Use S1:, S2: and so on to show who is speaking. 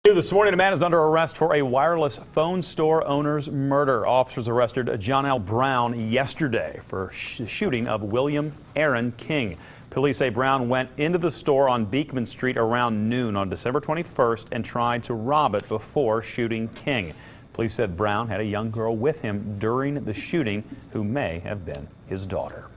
S1: This morning, a man is under arrest for a wireless phone store owner's murder. Officers arrested Jonnell Brown yesterday for shooting of William Aaron King. Police say Brown went into the store on Beekman Street around noon on December 21st and tried to rob it before shooting King. Police said Brown had a young girl with him during the shooting who may have been his daughter.